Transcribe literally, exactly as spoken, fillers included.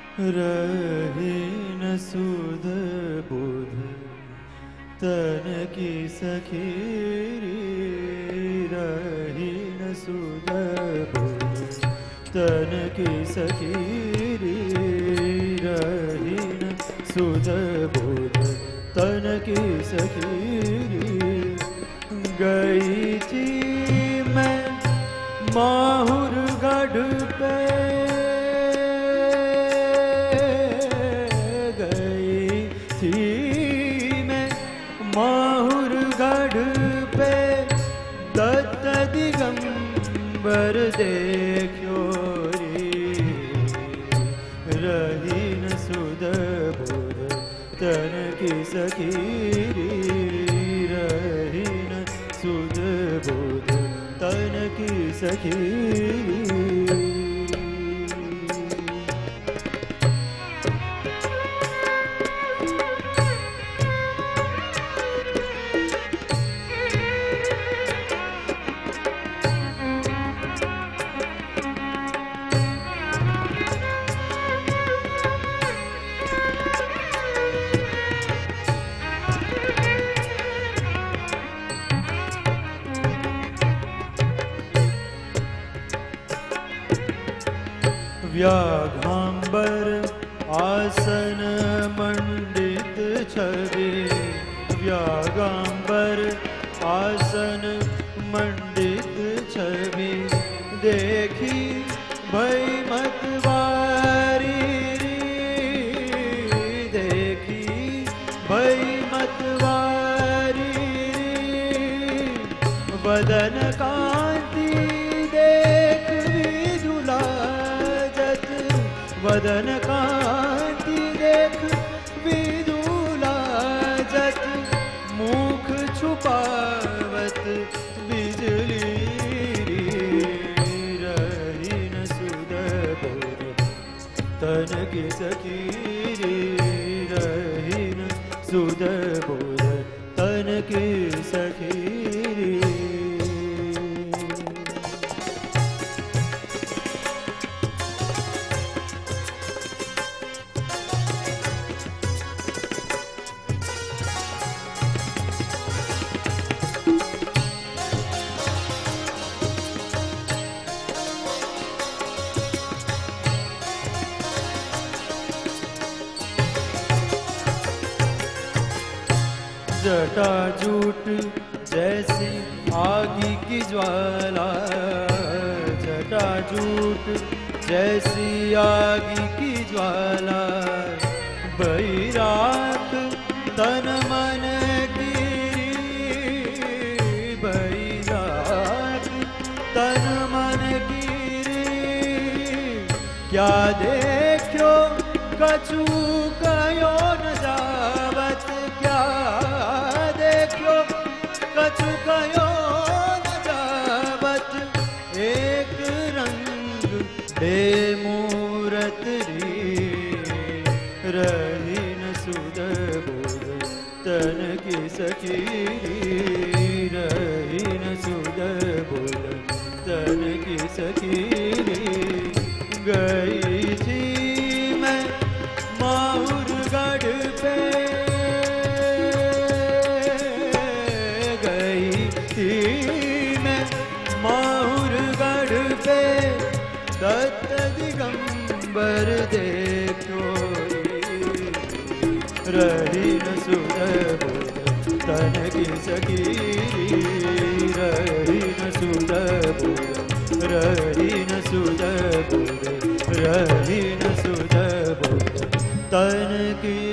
रही न सुध बुध तन की सखीरी, रही न सुध बुध तन की सखीरी, रही न सुध बुध तन की सखीरी। गई थी मैं माहुर गढ़ पे, गई थी मैं माहुर गढ़ पे, दत्त दिगंबर देखो रे, रही न सुध बुध तन की सखीरी, रही न सुध बुध तन की सखीरी। व्याघ्रांबर आसन मंडित छवि, व्याघ्रांबर आसन मंडित छवि, देखी भई मतवारी, देखी भई मतवारी, वदन कांति देख विधुला, वदन कांति देख विदुला जत, मुख छुपावत बिजली, रही न सुध बुध तन की सखीरी, रही न सुध बुध तन की सखीरी। जटाजूट जैसी आगी की ज्वाला, जटाजूट जैसी आगी की ज्वाला, बैराग तन मन गिरी, बैराग तन मन गिरी। क्या देखो कछु कयो न जावत, क्या देखो कछु कयो न जावत, एक रंग बेमूरत री, रही न सुध बुध तन की सखीरी, रही न सुध बुध तन की सखीरी। गई थी मैं माहुर गढ़ पे, गई थी मैं माहुर गढ़ पे, दत्त दिगंबर देखो रे, रही न सुध बुध तन की सखीरी, रही न सुध बुध, रही न सुध बुध, रही न सुध बुध तन की